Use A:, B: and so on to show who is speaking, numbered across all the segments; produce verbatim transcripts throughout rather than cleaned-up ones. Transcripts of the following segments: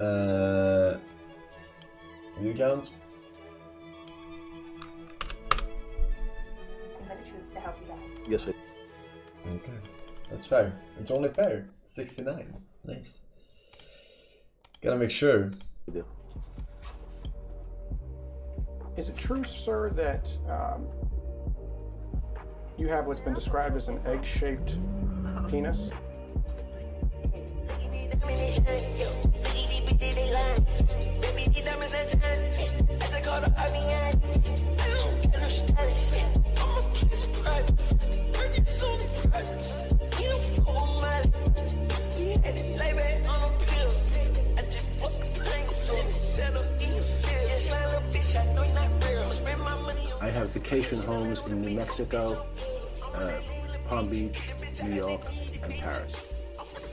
A: Uh, you count?
B: To help you guys.
C: Yes, sir.
A: Okay, that's fair. It's only fair. sixty-nine. Nice. Gotta make sure.
C: Yeah.
D: Is it true, sir, that um, you have what's been described as an egg-shaped penis?
C: I have vacation homes in New Mexico, uh, Palm Beach, New York, and Paris.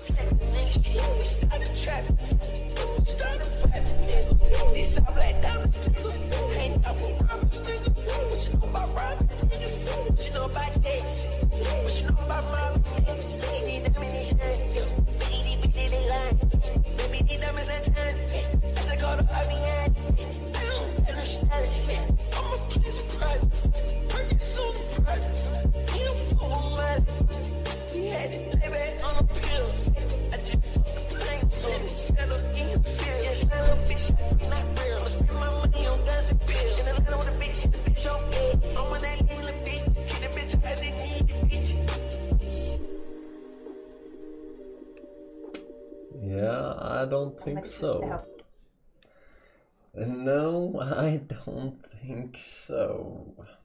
A: Yeah, I don't think so. No, I don't think so.